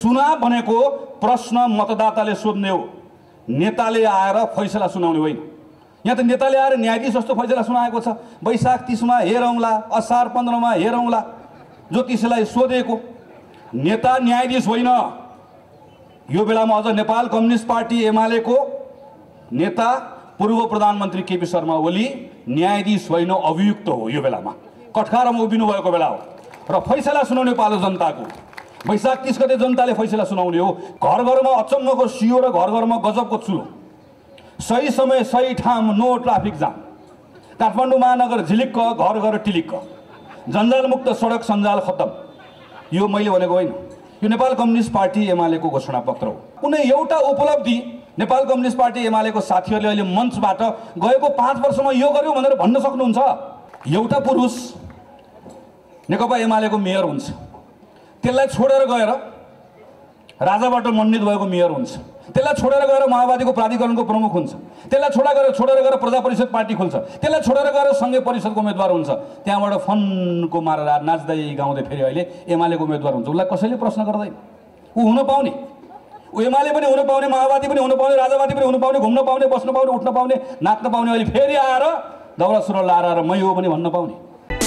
चुनाव भनेको प्रश्न मतदाताले सोध्ने हो, नेताले आएर फैसला सुनाउने होइन। यहाँ त नेताले आएर न्यायाधीश जस्तो फैसला सुनाएको छ। वैशाख 30 मा हेरौँला, असार 15 मा हेरौँला, ज्योतिषलाई सोधेको नेता न्यायाधीश होइन। यो बेलामा अझ नेपाल कम्युनिस्ट पार्टी एमालेको नेता पूर्व प्रधानमन्त्री केपी शर्मा ओली न्यायाधीश होइन, अभियुक्त हो। यो बेलामा कठघारामा उभिनु भएको बेला हो र फैसला सुनाउने पालो जनताको। वैशाख 30 गते जनताले फैसला सुनाउने हो। घर घरमा अचम्मको सियो र घर घरमा गजबको चुलो, सही समय सही ठाउँ, नो ट्राफिक जाम। काठमाडौँ महानगर झिलिक्क, घर घर टिलिक्क, जन्जालमुक्त सडक सञ्जाल खत्तम। यो मैले भनेको होइन, यो नेपाल कम्युनिस्ट पार्टी एमालेको घोषणापत्र हो। कुनै एउटा उपलब्धि नेपाल कम्युनिस्ट पार्टी एमालेको साथीहरूले अहिले मञ्चबाट गएको 5 वर्षमा यो गर्यो भनेर भन्न सक्नुहुन्छ? एउटा पुरुष नेकपा एमालेको मेयर हुन्छ, त्यसलाई छोडेर गएर राजाबाट मनोनित भएको मेयर हुन्छ, त्यसलाई छोडेर गएर माओवादीको प्राधिकरणको प्रमुख हुन्छ, त्यसलाई छोडेर गएर प्रजा परिषद पार्टी खोल्छ, त्यसलाई छोडेर गएर सङ्घीय परिषदको उम्मेदवार हुन्छ, त्यहाँबाट फनको मारेर नाच्दै गाउँदै फेरि अहिले एमालेको उम्मेदवार हुन्छ। उसलाई कसैले प्रश्न गर्दैन। ऊ हुन पाउने, ऊ एमाले पनि हुन पाउने, माओवादी पनि हुन पाउने, राजावादी पनि हुन पाउने, घुम्न पाउने, बस्न पाउने, उठ्न पाउने, नाच्न पाउने, अहिले फेरि आएर दौरा सुरुवाल लाएर मै हो पनि भन्न पाउने।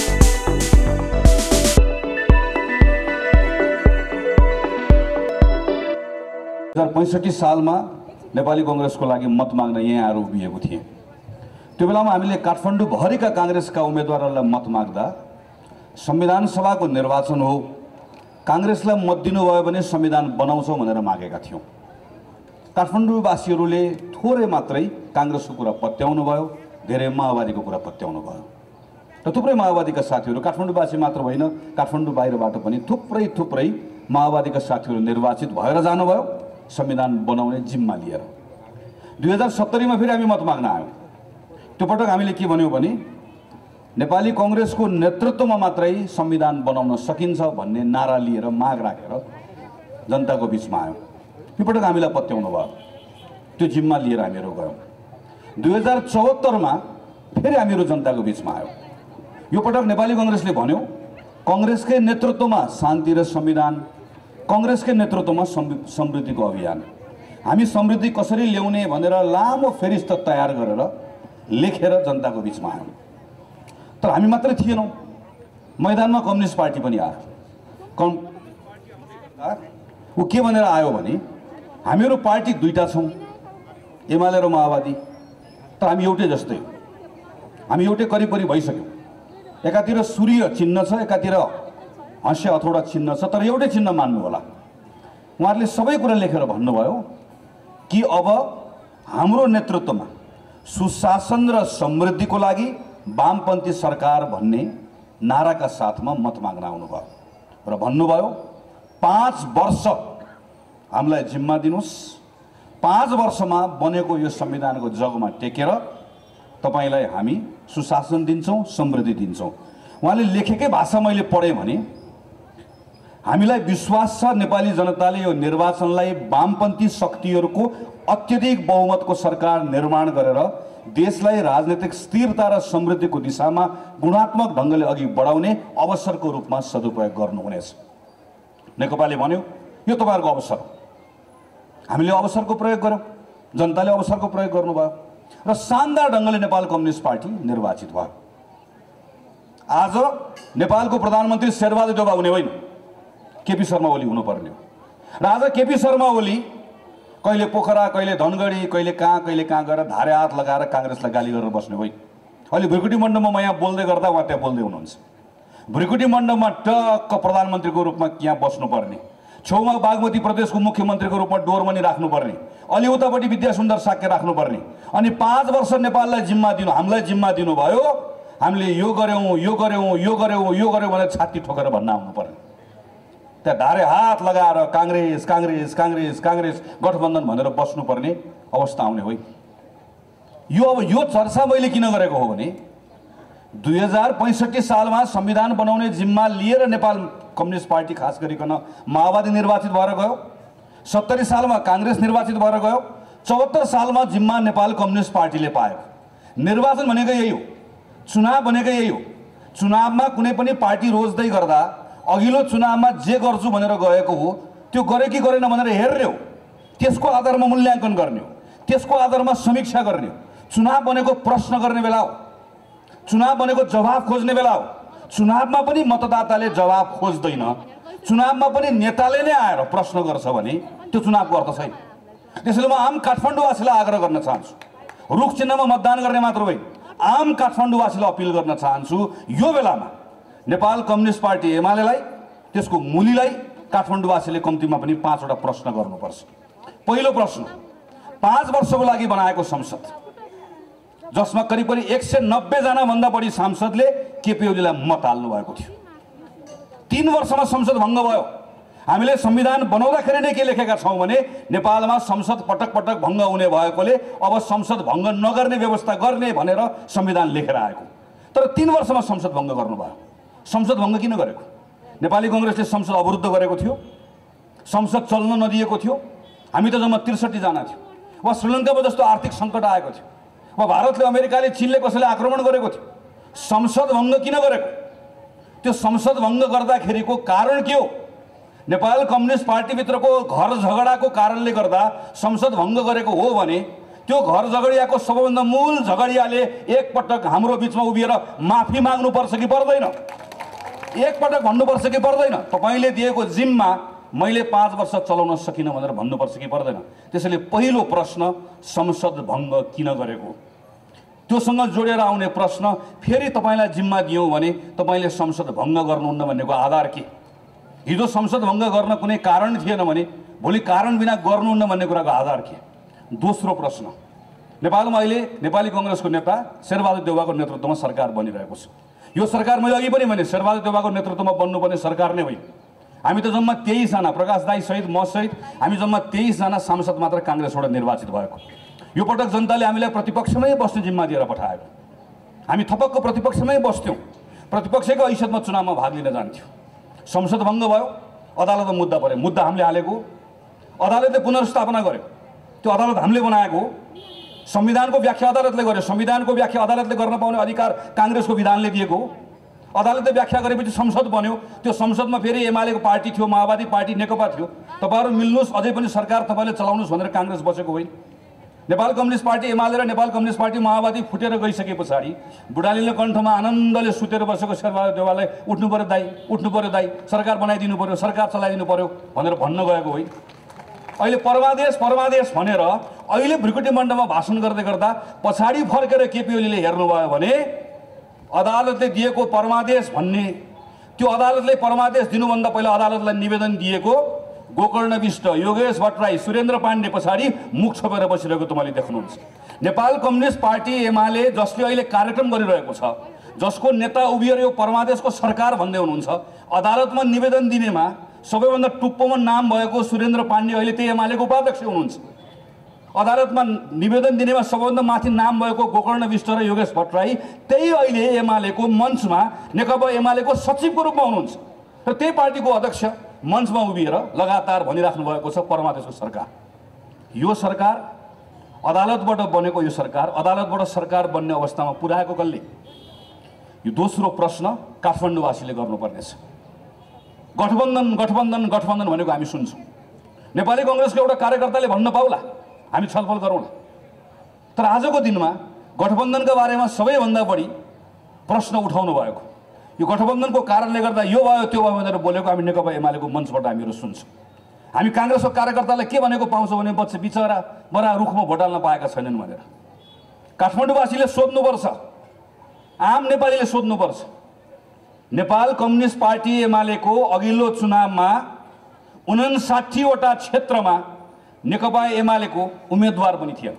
1965 सालमा नेपाली कांग्रेसको लागि मत माग्न यहाँ आएर उभिएको थिएँ। त्यो बेलामा हामीले काठमाडौँ भरिका कांग्रेसका उम्मेदवारहरूलाई मत माग्दा संविधान सभाको निर्वाचन हो, कांग्रेसलाई मत दिनुभयो भने संविधान बनाउँछौँ भनेर मागेका थियौँ। काठमाडौँवासीहरूले थोरै मात्रै कांग्रेसको कुरा पत्याउनु भयो, धेरै माओवादीको कुरा पत्याउनु भयो र थुप्रै माओवादीका साथीहरू, काठमाडौँवासी मात्र होइन, काठमाडौँ बाहिरबाट पनि थुप्रै माओवादीका साथीहरू निर्वाचित भएर जानुभयो संविधान बनाउने जिम्मा लिएर। 2070 मा फेरि हामी मत माग्न आयौँ। त्यो पटक हामीले के भन्यौँ भने नेपाली कांग्रेसको नेतृत्वमा मात्रै संविधान बनाउन सकिन्छ भन्ने नारा लिएर, माग राखेर जनताको बीचमा आयौँ। यो पटक हामीलाई पत्याउनु भयो, त्यो जिम्मा लिएर हामीहरू गयौँ। 2074 मा फेरि हामीहरू जनताको बीचमा आयौँ। यो पटक नेपाली कांग्रेसले भन्यो कांग्रेसकै नेतृत्वमा शान्ति र संविधान, कांग्रेसकै नेतृत्वमा समृद्धिको अभियान। हामी समृद्धि कसरी ल्याउने भनेर लामो फेरिस्त तयार गरेर लेखेर जनताको बीचमा आयौँ। तर हामी मात्रै थिएनौँ, मैदानमा कम्युनिस्ट पार्टी पनि आयो। ऊ के भनेर आयो भने हामीहरू पार्टी दुईटा छौँ, एमाले र माओवादी, तर हामी एउटै जस्तै हो, हामी एउटै करिब भइसक्यौँ। एकातिर सूर्य चिन्ह छ, एकातिर हँस्य हथौडा चिन्ह छ, तर एउटै चिन्ह मान्नु होला। उहाँहरूले सबै कुरा लेखेर भन्नुभयो कि अब हाम्रो नेतृत्वमा सुशासन र समृद्धिको लागि वामपन्थी सरकार भन्ने नाराका साथमा मत माग्न आउनुभयो र भन्नुभयो 5 वर्ष हामीलाई जिम्मा दिनुहोस्, 5 वर्षमा बनेको यो संविधानको जगमा टेकेर तपाईलाई हामी सुशासन दिन्छौँ, समृद्धि दिन्छौँ। उहाँले लेखेकै भाषा मैले पढेँ भने हामीलाई विश्वास छ नेपाली जनताले यो निर्वाचनलाई वामपन्थी शक्तिहरूको अत्यधिक बहुमतको सरकार निर्माण गरेर देशलाई राजनीतिक स्थिरता र समृद्धिको दिशामा गुणात्मक ढङ्गले अघि बढाउने अवसरको रूपमा सदुपयोग गर्नुहुनेछ। नेकपाले भन्यो यो तपाईहरुको अवसर हो। हामीले अवसरको प्रयोग गर्यौं, जनताले अवसरको प्रयोग गर्नुभयो र शानदार ढङ्गले नेपाल कम्युनिस्ट पार्टी निर्वाचित भयो। आज नेपालको प्रधानमन्त्री शेरबहादुर देउवा हुने होइन, केपी शर्मा ओली हुनुपर्ने हो। र आज केपी शर्मा ओली कहिले पोखरा, कहिले धनगढी, कहिले कहाँ गएर धारे हात लगाएर कांग्रेसलाई गाली गरेर बस्ने होइन। अहिले भ्रिकुटी मण्डपमा म यहाँ बोल्दै गर्दा उहाँ त्यहाँ बोल्दै हुनुहुन्छ। भ्रिकुटी मण्डपमा टक्क प्रधानमन्त्रीको रूपमा यहाँ बस्नुपर्ने, छेउमा बागमती प्रदेशको मुख्यमन्त्रीको रूपमा डोरमनी राख्नुपर्ने, अलि उतापट्टि विद्यासुन्दर साक्य राख्नुपर्ने, अनि 5 वर्ष नेपाललाई जिम्मा दिनु, हामीलाई जिम्मा दिनुभयो, हामीले यो गर्यौं भनेर छाती ठोकेर भन्न आउनुपर्ने। त्यहाँ धारे हात लगाएर कांग्रेस कांग्रेस कांग्रेस कांग्रेस गठबन्धन भनेर बस्नुपर्ने अवस्था आउने होइन। यो चर्चा मैले किन गरेको हो भने 2065 सालमा संविधान बनाउने जिम्मा लिएर नेपाल कम्युनिस्ट पार्टी खास गरिकन माओवादी निर्वाचित भएर गयो, 70 सालमा कांग्रेस निर्वाचित भएर गयो, 74 सालमा जिम्मा नेपाल कम्युनिस्ट पार्टीले पायो। निर्वाचन भनेको यही हो, चुनाव भनेको यही हो। चुनावमा कुनै पनि पार्टी रोज्दै गर्दा अघिल्लो चुनावमा जे गर्छु भनेर गएको हो त्यो गरे कि गरेन भनेर हेर्ने हो, त्यसको आधारमा मूल्याङ्कन गर्ने हो, त्यसको आधारमा समीक्षा गर्ने हो। चुनाव भनेको प्रश्न गर्ने बेला हो, चुनाव भनेको जवाफ खोज्ने बेला हो। चुनावमा पनि मतदाताले जवाफ खोज्दैन, चुनावमा पनि नेताले नै आएर प्रश्न गर्छ भने त्यो चुनावको अर्थ छैन। त्यसैले म आम काठमाडौँवासीलाई आग्रह गर्न चाहन्छु, रुख चिन्हमा मतदान गर्ने मात्र होइन, आम काठमाडौँवासीलाई अपिल गर्न चाहन्छु, यो बेलामा नेपाल कम्युनिस्ट पार्टी एमालेलाई, त्यसको मुलीलाई काठमाडौँवासीले कम्तीमा पनि 5 वटा प्रश्न गर्नुपर्छ। पहिलो प्रश्न, 5 वर्षको लागि बनाएको संसद, जसमा करिब करिब 190 जना भन्दा बढी सांसदले केपी ओलीलाई मत हाल्नु भएको थियो। 3 वर्षमा संसद भङ्ग भयो। हामीले संविधान बनाउँदाखेरि नै के लेखेका छौँ भने नेपालमा संसद पटक पटक भङ्ग हुने भएकोले अब संसद भङ्ग नगर्ने व्यवस्था गर्ने भनेर संविधान लेखेर आएको। तर 3 वर्षमा संसद भङ्ग गर्नुभयो। संसद भङ्ग किन गरेको? नेपाली कांग्रेसले संसद अवरुद्ध गरेको थियो, संसद चल्न नदिएको थियो। हामी त जम्मा 63 जना थियौँ। वा श्रीलङ्कामा जस्तो आर्थिक सङ्कट आएको थियो, वा भारतले अमेरिकाले चीनले कसैलाई आक्रमण गरेको थियो। संसद भङ्ग किन गरेको? त्यो संसद भङ्ग गर्दाखेरिको कारण के हो? नेपाल कम्युनिस्ट पार्टीभित्रको घर झगडाको कारणले गर्दा संसद भङ्ग गरेको हो भने त्यो घर झगडियाको सबैभन्दा मूल झगडियाले एकपटक हाम्रो बिचमा उभिएर माफी माग्नुपर्छ कि पर्दैन? एकपटक भन्नुपर्छ कि पर्दैन? तपाईले दिएको जिम्मा मैले 5 वर्ष चलाउन सकिनँ भनेर भन्नुपर्छ कि पर्दैन? त्यसैले पहिलो प्रश्न, संसद भङ्ग किन गरेको? त्योसँग जोडेर आउने प्रश्न, फेरि तपाईलाई जिम्मा दियौँ भने तपाईले संसद भङ्ग गर्नुहुन्न भन्नेको आधार के? हिजो संसद भङ्ग गर्न कुनै कारण थिएन भने भोलि कारण बिना गर्नुहुन्न भन्ने कुराको आधार के? दोस्रो प्रश्न, नेपालमा अहिले नेपाली कांग्रेसको नेता शेरबहादुर देउवाको नेतृत्वमा सरकार बनिरहेको छ। यो सरकार मैले अघि पनि भने शेरबहादुर देउवाको नेतृत्वमा बन्नुपर्ने सरकार नै होइन। हामी त जम्मा 23 जना, प्रकाश दाई सहित म सहित हामी जम्मा 23 जना सांसद मात्र कांग्रेसबाट निर्वाचित भएको। यो पटक जनताले हामीलाई प्रतिपक्षमै बस्ने जिम्मा दिएर पठाएको। हामी थपक्क प्रतिपक्षमै बस्थ्यौँ, प्रतिपक्षको हैसियतमा चुनावमा भाग लिन जान्थ्यौँ। संसद भङ्ग भयो, अदालतमा मुद्दा पर्यो, मुद्दा हामीले हालेको, अदालतले पुनर्स्थापना गर्यो, त्यो अदालत हामीले बनाएको। संविधानको व्याख्या अदालतले गर्यो, संविधानको व्याख्या अदालतले गर्न पाउने अधिकार कांग्रेसको विधानले दिएको हो। अदालतले व्याख्या गरेपछि संसद बन्यो। त्यो संसदमा फेरि एमालेको पार्टी थियो, माओवादी पार्टी, नेकपा थियो। तपाईहरु मिल्नुस्, अझै पनि सरकार तपाईले चलाउनुस् भनेर कांग्रेस बसेको होइन। नेपाल कम्युनिस्ट पार्टी एमाले र नेपाल कम्युनिस्ट पार्टी माओवादी फुटेर गइसके पछाडि बुढालीले कण्ठमा आनन्दले सुतेर बसेको शेरबहादुर देउवालाई उठ्नु पर्यो दाइ, उठ्नु पर्यो दाइ, सरकार बनाइदिनु पर्यो, सरकार चलाइदिनु पर्यो भनेर भन्न गएको होइन। अहिले परमादेश परमादेश भनेर अहिले भ्रिकुटी मण्डपमा भाषण गर्दै गर्दा पछाडि फर्केर केपी ओलीले हेर्नुभयो भने अदालतले दिएको परमादेश भन्ने, त्यो अदालतले परमादेश दिनुभन्दा पहिला अदालतलाई निवेदन दिएको गोकर्ण विष्ट, योगेश भट्टराई, सुरेन्द्र पाण्डे पछाडि मुख छोपेर बसिरहेको तपाईले देख्नुहुन्छ। नेपाल कम्युनिस्ट पार्टी एमाले जसले अहिले कार्यक्रम गरिरहेको छ, जसको नेता उभिएर यो परमादेशको सरकार भन्दै हुनुहुन्छ, अदालतमा निवेदन दिनेमा सबैभन्दा टुप्पोमा नाम भएको सुरेन्द्र पाण्डे अहिले त्यही एमालेको उपाध्यक्ष हुनुहुन्छ। अदालतमा निवेदन दिनेमा सबैभन्दा माथि नाम भएको गोकर्ण विष्ट र योगेश भट्टराई त्यही अहिले एमालेको मञ्चमा नेकपा एमालेको सचिवको रूपमा हुनुहुन्छ र त्यही पार्टीको अध्यक्ष मञ्चमा उभिएर लगातार भनिराख्नु भएको छ परमादेशको सरकार। यो सरकार अदालतबाट बनेको, यो सरकार अदालतबाट सरकार बन्ने अवस्थामा पुर्याएको कसले? यो दोस्रो प्रश्न काठमाडौँवासीले गर्नुपर्नेछ। गठबन्धन गठबन्धन गठबन्धन भनेको हामी सुन्छौँ। नेपाली कांग्रेसको एउटा कार्यकर्ताले भन्न पाउला, हामी छलफल गरौँला। तर आजको दिनमा गठबन्धनका बारेमा सबैभन्दा बढी प्रश्न उठाउनु भएको, यो गठबन्धनको कारणले गर्दा यो भयो त्यो भयो भनेर बोलेको हामी नेकपा एमालेको मञ्चबाट हामीहरू सुन्छौँ। हामी कांग्रेसको कार्यकर्तालाई के भनेको पाउँछौँ भने बच्चा बिचरा बडा रुखमा भोट हाल्न पाएका छैनन् भनेर। काठमाडौँवासीले सोध्नुपर्छ, आम नेपालीले सोध्नुपर्छ, नेपाल कम्युनिस्ट पार्टी एमालेको अघिल्लो चुनावमा 59 वटा क्षेत्रमा नेकपा एमालेको उम्मेदवार पनि थिए।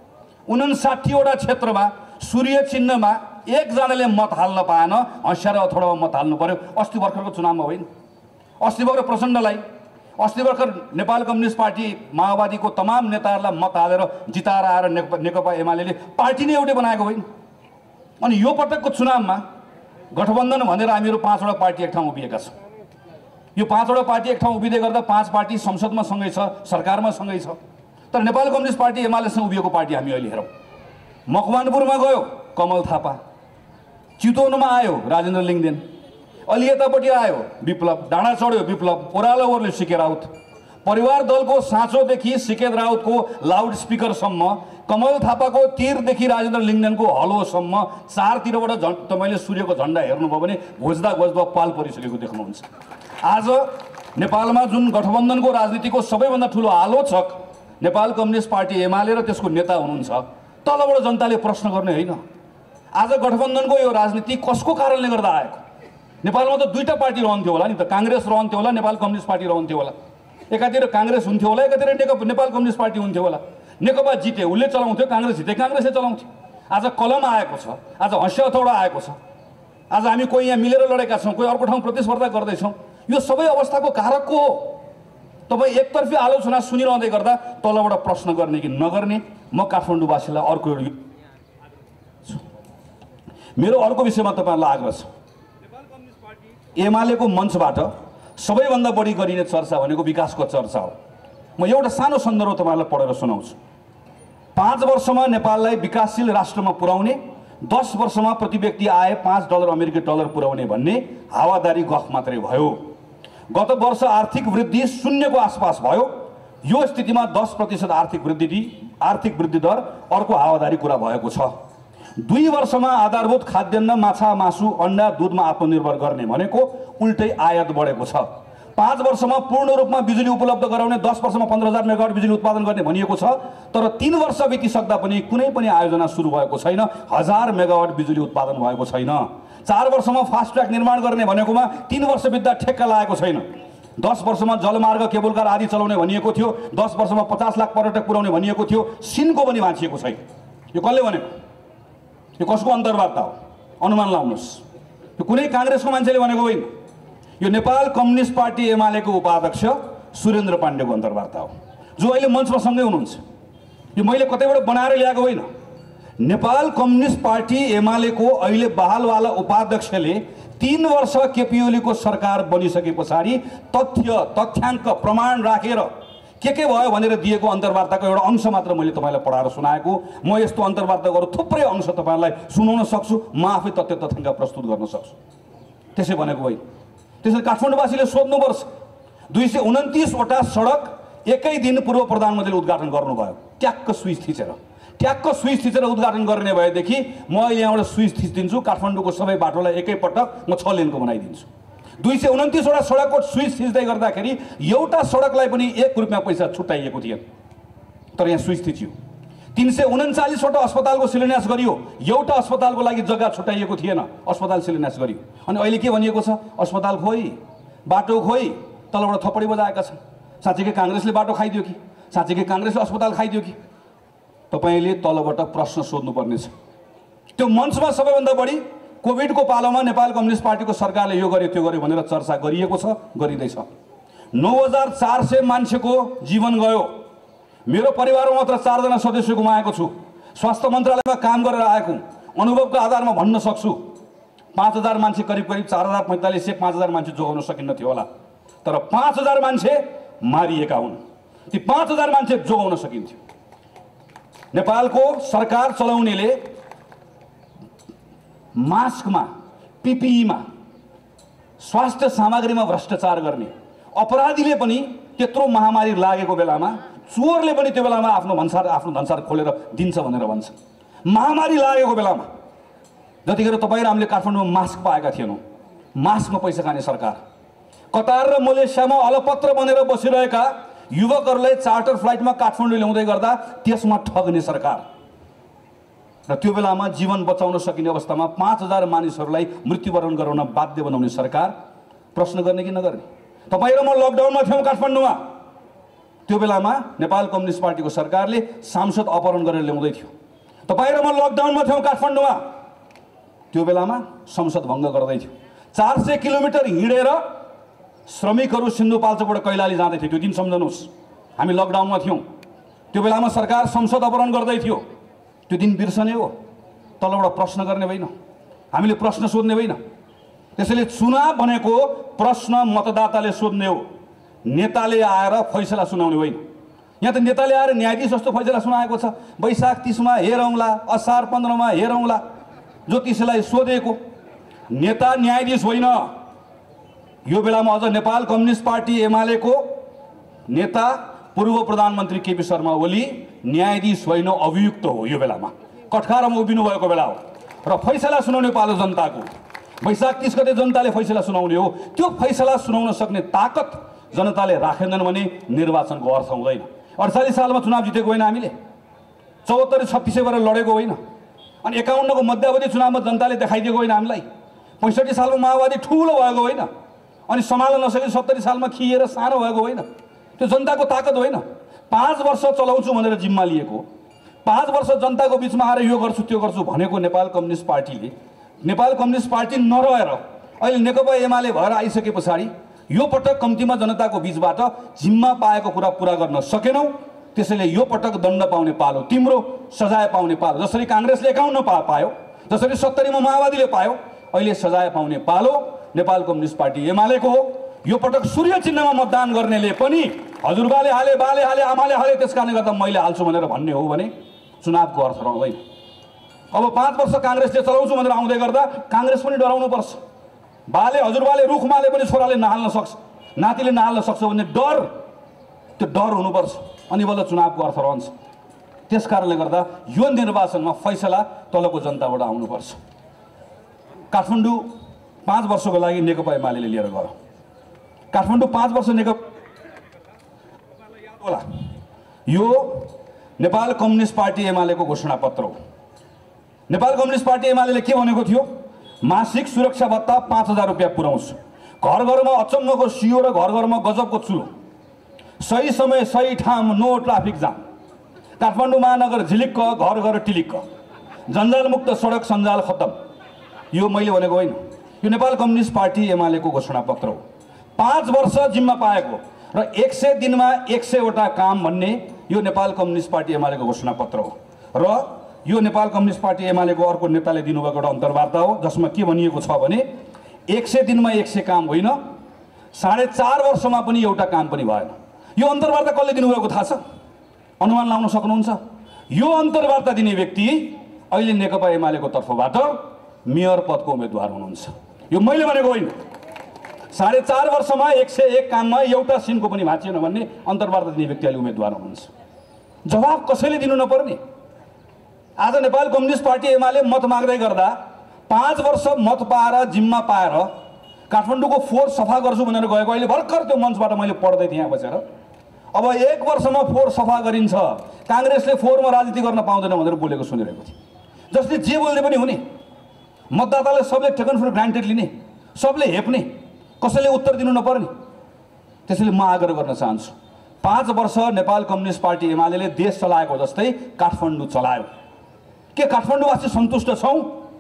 59 वटा क्षेत्रमा सूर्य चिन्हमा एकजनाले मत हाल्न पाएन, हँस्याएर अथोडामा मत हाल्नु पर्यो। अस्ति भर्खरको चुनावमा होइन, अस्ति भर्खर प्रचण्डलाई, अस्ति भर्खर नेपाल कम्युनिस्ट पार्टी माओवादीको तमाम नेताहरूलाई मत हालेर जिताएर आएर नेकपा एमालेले पार्टी नै एउटै बनाएको होइन। अनि यो पटकको चुनावमा गठबन्धन भनेर हामीहरू 5 वटा पार्टी एक ठाउँ उभिएका छौँ। यो 5 वटा पार्टी एक ठाउँ उभिँदै गर्दा 5 पार्टी संसदमा सँगै छ, सरकारमा सँगै छ। तर नेपाल कम्युनिस्ट पार्टी एमालेसँग उभिएको पार्टी हामी अहिले हेरौँ। मकवानपुरमा गयो कमल थापा, चितवनमा आयो राजेन्द्र लिङदेन, अलि यतापट्टि आयो विप्लव, डाँडा चढ्यो विप्लव, ओह्रालो ओर्ल्यो सिके राउत, परिवार दलको साँचोदेखि सिकेत राउतको लाउड स्पिकरसम्म, कमल थापाको तीरदेखि राजेन्द्र लिङ्गदेनको हलोसम्म चारतिरबाट तपाईँले सूर्यको झन्डा हेर्नुभयो भने घोज्दा घोज्दा पाल परिसकेको देख्नुहुन्छ। आज नेपालमा जुन गठबन्धनको राजनीतिको सबैभन्दा ठुलो आलोचक नेपाल कम्युनिस्ट पार्टी एमाले र त्यसको नेता हुनुहुन्छ, तलबाट जनताले प्रश्न गर्ने होइन। आज गठबन्धनको यो राजनीति कसको कारणले गर्दा आएको? नेपालमा त दुईटा पार्टी रहन्थ्यो होला नि त, काङ्ग्रेस रहन्थ्यो होला, नेपाल कम्युनिस्ट पार्टी रहन्थ्यो होला। एकातिर काङ्ग्रेस हुन्थ्यो होला, एकातिर नेपाल कम्युनिस्ट पार्टी हुन्थ्यो होला। नेकपा जिते उसले चलाउँथ्यो, काङ्ग्रेस जिते काङ्ग्रेसले चलाउँथ्यो। आज कलम आएको छ, आज हँस्य हथौडा आएको छ, आज हामी कोही यहाँ मिलेर लडेका छौँ, कोही अर्को ठाउँ प्रतिस्पर्धा गर्दैछौँ। यो सबै अवस्थाको कारक को हो? तपाईँ एकतर्फी आलोचना सुनिरहँदै गर्दा तलबाट प्रश्न गर्ने कि नगर्ने। म काठमाडौँवासीलाई अर्को मेरो अर्को विषयमा तपाईँहरूलाई आग्रह छ। एमालेको मञ्चबाट सबैभन्दा बढी गरिने चर्चा भनेको विकासको चर्चा हो। म एउटा सानो सन्दर्भ तपाईँहरूलाई पढेर सुनाउँछु। 5 वर्षमा नेपाललाई विकासशील राष्ट्रमा पुर्याउने, 10 वर्षमा प्रति व्यक्ति आय $5 अमेरिकी डलर पुर्याउने भन्ने हावादारी गफ मात्रै भयो। गत वर्ष आर्थिक वृद्धि 0 को आसपास भयो। यो स्थितिमा 10% आर्थिक वृद्धि दर अर्को हावादारी कुरा भएको छ। 2 वर्षमा आधारभूत खाद्यान्न, माछा, मासु, अन्डा, दूधमा आत्मनिर्भर गर्ने भनेको उल्टै आयात बढेको छ। 5 वर्षमा पूर्ण रूपमा बिजुली उपलब्ध गराउने, 10 वर्षमा 15,000 मेगावाट बिजुली उत्पादन गर्ने भनिएको छ। तर 3 वर्ष बितिसक्दा पनि कुनै पनि आयोजना सुरु भएको छैन, 1000 मेगावाट बिजुली उत्पादन भएको छैन। 4 वर्षमा फास्ट ट्र्याक निर्माण गर्ने भनेकोमा 3 वर्ष बित्दा ठेक्का लागेको छैन। 10 वर्षमा जलमार्ग, केबल कार आदि चलाउने भनिएको थियो। 10 वर्षमा 50 लाख पर्यटक पुर्याउने भनिएको थियो। सिनको पनि भाँचिएको छैन। यो कसले भनेको? यो कसको अन्तर्वार्ता हो? अनुमान लाउनुहोस्। यो कुनै काङ्ग्रेसको मान्छेले भनेको होइन। यो नेपाल कम्युनिस्ट पार्टी एमालेको उपाध्यक्ष सुरेन्द्र पाण्डेको अन्तर्वार्ता हो, जो अहिले मञ्चमा सँगै हुनुहुन्छ। यो मैले कतैबाट बनाएर ल्याएको होइन। नेपाल कम्युनिस्ट पार्टी एमालेको अहिले बहालवाला उपाध्यक्षले 3 वर्ष केपी ओलीको सरकार बनिसके पछाडि तथ्याङ्क प्रमाण राखेर के भयो भनेर दिएको अन्तर्वार्ताको एउटा अंश मात्र मैले तपाईँलाई पढाएर सुनाएको। म यस्तो अन्तर्वार्ताको थुप्रै अंश तपाईँलाई सुनाउन सक्छु, म आफै तथ्याङ्क प्रस्तुत गर्न सक्छु। त्यसै भनेको होइन। त्यसैले काठमाडौँवासीले सोध्नुपर्छ। 229 वटा सडक एकै दिन पूर्व प्रधानमन्त्रीले उद्घाटन गर्नुभयो। ट्याक्क स्विच थिचेर उद्घाटन गर्ने भएदेखि म अहिले यहाँबाट स्विच थिचिदिन्छु, काठमाडौँको सबै बाटोलाई एकैपटक म 6 लेनको बनाइदिन्छु। 229 वटा सडकको स्विच थिच्दै गर्दाखेरि एउटा सडकलाई पनि 1 रुपियाँ पैसा छुट्याइएको थिएन, तर यहाँ स्विच थिच्यो। 339 वटा अस्पतालको शिलान्यास गरियो, एउटा अस्पतालको लागि जग्गा छुट्याइएको थिएन, अस्पताल शिलान्यास गरियो। अनि अहिले के भनिएको छ? अस्पताल खोइ, बाटो खोइ, तलबाट थप्पडी बजाएका छन्। साँच्चीकै काङ्ग्रेसले बाटो खाइदियो कि? साँच्चीकै काङ्ग्रेसले अस्पताल खाइदियो कि? तपाईँले तलबाट प्रश्न सोध्नुपर्नेछ। त्यो मञ्चमा सबैभन्दा बढी कोभिडको पालोमा नेपाल कम्युनिस्ट पार्टीको सरकारले यो गर्यो त्यो गर्यो भनेर चर्चा गरिएको छ, गरिँदैछ। 9400 मान्छेको जीवन गयो। मेरो परिवारमा मात्र 4 जना सदस्य गुमाएको छु। स्वास्थ्य मन्त्रालयमा काम गरेर आएको, अनुभवको आधारमा भन्न सक्छु 5000 मान्छे, करिब 4045 5000 मान्छे जोगाउन सकिन्न थियो होला, तर 5000 मान्छे मारिएका हुन्। ती 5000 मान्छे जोगाउन सकिन्थ्यो। नेपालको सरकार चलाउनेले मास्कमा, पिपिईमा, स्वास्थ्य सामग्रीमा भ्रष्टाचार गर्ने, अपराधीले पनि त्यत्रो महामारी लागेको बेलामा, चोरले पनि त्यो बेलामा आफ्नो धनसार खोलेर दिन्छ भनेर भन्छ। महामारी लागेको बेलामा जतिखेर तपाईँ र हामीले काठमाडौँमा मास्क पाएका थिएनौँ, मास्कमा पैसा खाने सरकार, कतार र मलेसियामा अलपत्र बनेर बसिरहेका युवकहरूलाई चार्टर फ्लाइटमा काठमाडौँ ल्याउँदै गर्दा त्यसमा ठग्ने सरकार, र त्यो बेलामा जीवन बचाउन सकिने अवस्थामा 5000 मानिसहरूलाई मृत्युवरण गराउन बाध्य बनाउने सरकार। प्रश्न गर्ने कि नगर्ने? तपाईँ र म लकडाउनमा थियौँ काठमाडौँमा। त्यो बेलामा नेपाल कम्युनिस्ट पार्टीको सरकारले सांसद अपहरण गरेर ल्याउँदै थियो। तपाईँ र म लकडाउनमा थियौँ काठमाडौँमा। त्यो बेलामा संसद भङ्ग गर्दै थियो। 400 किलोमिटर हिँडेर श्रमिकहरू सिन्धुपाल्चोकबाट कैलाली जाँदै थियो। त्यो दिन सम्झनुहोस्, हामी लकडाउनमा थियौँ। त्यो बेलामा सरकार संसद अपहरण गर्दै थियो। त्यो दिन बिर्सने हो, तलबाट प्रश्न गर्ने होइन, हामीले प्रश्न सोध्ने होइन। त्यसैले चुनाव भनेको प्रश्न मतदाताले सोध्ने हो, नेताले आएर फैसला सुनाउने होइन। यहाँ त नेताले आएर न्यायाधीश जस्तो फैसला सुनाएको छ। वैशाख 30 मा हेरौँला, असार 15 मा हेरौँला, ज्योतिषलाई सोधेको नेता न्यायाधीश होइन। यो बेलामा अझ नेपाल कम्युनिस्ट पार्टी एमालेको नेता पूर्व प्रधानमन्त्री केपी शर्मा ओली न्यायाधीश होइन अभियुक्त हो। यो बेलामा कठघारामा उभिनु भएको बेला हो र फैसला सुनाउने पालो जनताको। वैशाख 30 गते जनताले फैसला सुनाउने हो। त्यो फैसला सुनाउन सक्ने ताकत जनताले राखेनन् भने निर्वाचनको अर्थ हुँदैन। 48 सालमा चुनाव जितेको होइन हामीले, 74-36 गरेर लडेको होइन, अनि 51 को मध्यावधि चुनावमा जनताले देखाइदिएको होइन हामीलाई। 65 सालमा माओवादी ठुलो भएको होइन, अनि सम्हाल्न नसके 70 सालमा खिएर सानो भएको होइन। त्यो जनताको ताकत होइन। 5 वर्ष चलाउँछु भनेर जिम्मा लिएको, 5 वर्ष जनताको बिचमा आएर यो गर्छु त्यो गर्छु भनेको नेपाल कम्युनिस्ट पार्टीले, नेपाल कम्युनिस्ट पार्टी नरहेर अहिले नेकपा एमाले भएर आइसके पछाडि यो पटक कम्तीमा जनताको बीचबाट जिम्मा पाएको कुरा पुरा गर्न सकेनौ। त्यसैले यो पटक दण्ड पाउने पालो तिम्रो, सजाय पाउने पालो। जसरी कांग्रेसले 51 पायो, जसरी 70 मा माओवादीले पायो, अहिले सजाय पाउने पालो नेपाल कम्युनिस्ट पार्टी एमालेको हो। यो पटक सूर्य चिन्हमा मतदान गर्नेले पनि हजुरबाले हाले, बाले हाले, आमाले हाले, त्यसकारणले गर्दा मैले हाल्छु भनेर भन्ने हो भने चुनावको अर्थ रहँदैन। अब 5 वर्ष कांग्रेसले चलाउँछु भनेर आउँदै गर्दा कांग्रेस पनि डराउनु पर्छ। बाले हजुरबाले रुखमाले पनि छोराले नहाल्न सक्छ, नातिले नहाल्न सक्छ भन्ने डर, त्यो डर हुनुपर्छ, अनि बल्ल चुनावको अर्थ रहन्छ। त्यसकारणले गर्दा यो निर्वाचनमा फैसला तलको जनताबाट आउनुपर्छ। काठमाडौँ 5 वर्षको लागि नेकपा एमालेले लिएर गयो। काठमाडौँ 5 वर्ष नेकपा होला, यो नेपाल कम्युनिस्ट पार्टी एमालेको घोषणापत्र हो। नेपाल कम्युनिस्ट पार्टी एमालेले के भनेको थियो? मासिक सुरक्षा भत्ता 5000 रुपियाँ पुर्याउँछु, घर घरमा अचम्मको सियो र घर घरमा गजबको चुलो, सही समय सही ठाउँ, नो ट्राफिक जाम, काठमाडौँ महानगर झिलिक्क, घर घर टिलिक्क, जन्जालमुक्त सडक सञ्जाल खत्तम। यो मैले भनेको होइन, यो नेपाल कम्युनिस्ट पार्टी एमालेको घोषणापत्र हो। 5 वर्ष जिम्मा पाएको र 100 दिनमा 100 वटा काम भन्ने यो नेपाल कम्युनिस्ट पार्टी एमालेको घोषणापत्र हो। र यो नेपाल कम्युनिस्ट पार्टी एमालेको अर्को नेताले दिनुभएको एउटा अन्तर्वार्ता हो, जसमा के भनिएको छ भने 100 दिनमा 100 काम होइन, 4.5 वर्षमा पनि एउटा काम पनि भएन। यो अन्तर्वार्ता कसले दिनुभएको थाहा छ? अनुमान लाउन सक्नुहुन्छ? यो अन्तर्वार्ता दिने व्यक्ति अहिले नेकपा एमालेको तर्फबाट मेयर पदको उम्मेदवार हुनुहुन्छ। यो मैले भनेको होइन। 4.5 वर्षमा 101 काममा एउटा सिनको पनि भाँचिएन भन्ने अन्तर्वार्ता दिने व्यक्ति अहिले उम्मेदवार हुनुहुन्छ। जवाब कसैले दिनु नपर्ने? आज नेपाल कम्युनिस्ट पार्टी एमाले मत माग्दै गर्दा 5 वर्ष मत पाएर जिम्मा पाएर काठमाडौँको फोहोर सफा गर्छु भनेर गएको, अहिले भर्खर त्यो मञ्चबाट मैले पढ्दै थिएँ यहाँ बसेर। अब 1 वर्षमा फोहोर सफा गरिन्छ, कांग्रेसले फोहोरमा राजनीति गर्न पाउँदैन भनेर बोलेको सुनिरहेको थिएँ। जसले जे बोल्दै पनि हुने, मतदाताले सबले टेकन फर ग्रान्टेड लिने, सबले हेप्ने, कसैले उत्तर दिनु नपर्ने। त्यसैले म आग्रह गर्न चाहन्छु, 5 वर्ष नेपाल कम्युनिस्ट पार्टी एमालेले देश चलाएको जस्तै काठमाडौँ चलायो। के काठमाडौँवासी सन्तुष्ट छौँ?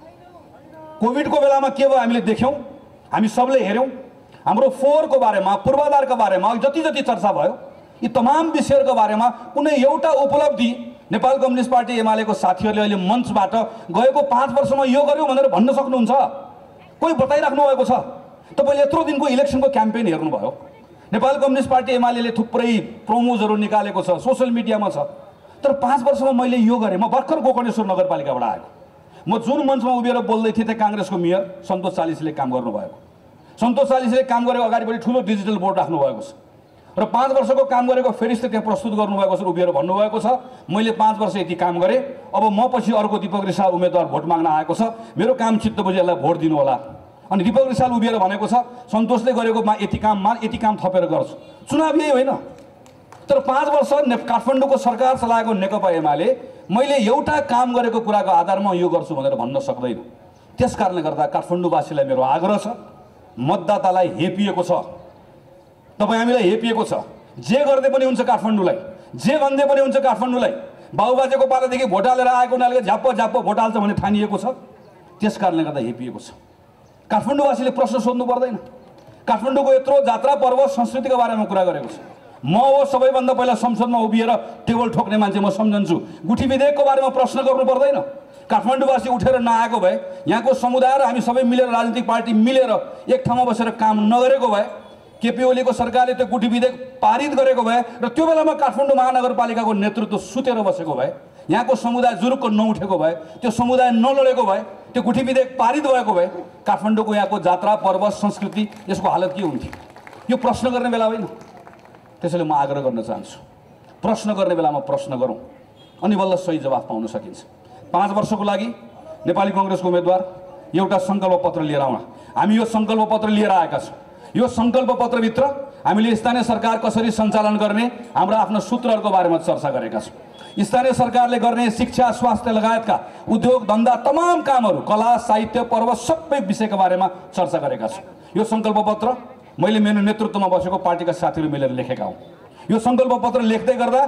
कोभिडको बेलामा के भयो हामीले देख्यौँ, हामी सबले हेऱ्यौँ। हाम्रो फोहोरको बारेमा, पूर्वाधारको बारेमा जति जति चर्चा भयो, यी तमाम विषयहरूको बारेमा कुनै एउटा उपलब्धि नेपाल कम्युनिस्ट पार्टी एमालेको साथीहरूले अहिले मञ्चबाट गएको 5 वर्षमा यो गर्यो भनेर भन्न सक्नुहुन्छ? कोही बताइराख्नु भएको छ? तपाईँले यत्रो दिनको इलेक्सनको क्याम्पेन हेर्नुभयो, नेपाल कम्युनिस्ट पार्टी एमालेले थुप्रै प्रोमोजहरू निकालेको छ, सोसियल मिडियामा छ। तर 5 वर्षमा मैले यो गरेँ। म भर्खर गोकर्णेश्वर नगरपालिकाबाट आएको, म जुन मञ्चमा उभिएर बोल्दै थिएँ त्यहाँ काङ्ग्रेसको मेयर सन्तोष चालिसले काम गर्नुभएको। सन्तोष चालिसले काम गरेको अगाडिपट्टि ठुलो डिजिटल बोर्ड राख्नुभएको छ र 5 वर्षको काम गरेको फेरिस्टले त्यहाँ प्रस्तुत गर्नुभएको छ, उभिएर भन्नुभएको छ मैले 5 वर्ष यति काम गरेँ, अब म पछि अर्को दीपक रिसाल उम्मेदवार भोट माग्न आएको छ, मेरो काम चित्त बुझी यसलाई भोट दिनु होला। अनि दीपक रिसाल उभिएर भनेको छ सन्तोषले गरेकोमा यति काम थपेर गर्छु। चुनाव यही होइन। तर 5 वर्ष काठमाडौँको सरकार चलाएको नेकपा एमाले मैले एउटा काम गरेको कुराको आधारमा यो गर्छु भनेर भन्न सक्दैन। त्यसकारणले गर्दा काठमाडौँवासीलाई मेरो आग्रह छ, मतदातालाई हेपिएको छ, तपाईँ हामीलाई हेपिएको छ। जे गर्दै पनि हुन्छ काठमाडौँलाई, जे भन्दै पनि हुन्छ काठमाडौँलाई। बाबुबाजेको पालादेखि भोट हालेर आएको उनीहरूले झ्याप्प झ्याप्प भोट हाल्छ भन्ने ठानिएको छ। त्यसकारणले गर्दा हेपिएको छ। काठमाडौँवासीले प्रश्न सोध्नु पर्दैन। काठमाडौँको यत्रो जात्रा पर्व संस्कृतिको बारेमा कुरा गरेको छ। म हो सबैभन्दा पहिला संसदमा उभिएर टेबल ठोक्ने मान्छे म सम्झन्छु। गुठी विधेयकको बारेमा प्रश्न गर्नु पर्दैन। काठमाडौँवासी उठेर नआएको भए, यहाँको समुदाय र हामी सबै मिलेर राजनीतिक पार्टी मिलेर एक ठाउँमा बसेर काम नगरेको भए, केपी ओलीको सरकारले त्यो गुठी विधेयक पारित गरेको भए र त्यो बेलामा काठमाडौँ महानगरपालिकाको नेतृत्व सुतेर बसेको भए, यहाँको समुदाय जुरुक्क नउठेको भए, त्यो समुदाय नलडेको भए, त्यो गुठी विधेयक पारित भएको भए काठमाडौँको यहाँको जात्रा पर्व संस्कृति यसको हालत के हुन्थ्यो? यो प्रश्न गर्ने बेला होइन। त्यसैले म आग्रह गर्न चाहन्छु, प्रश्न गर्ने बेलामा प्रश्न गरौँ अनि बल्ल सही जवाफ पाउन सकिन्छ। 5 वर्षको लागि नेपाली कांग्रेसको उम्मेदवार एउटा सङ्कल्प पत्र लिएर आउँ। हामी यो सङ्कल्प पत्र लिएर आएका छौँ। यो सङ्कल्प पत्रभित्र हामीले स्थानीय सरकार कसरी सञ्चालन गर्ने हाम्रा आफ्ना सूत्रहरूको बारेमा चर्चा गरेका छौँ। स्थानीय सरकारले गर्ने शिक्षा, स्वास्थ्य लगायतका उद्योग धन्दा तमाम कामहरू, कला, साहित्य, पर्व सबै विषयका बारेमा चर्चा गरेका छौँ। यो सङ्कल्प पत्र मैले मेरो नेतृत्वमा बसेको पार्टीका साथीहरू मिलेर लेखेका हौँ। यो सङ्कल्प पत्र लेख्दै गर्दा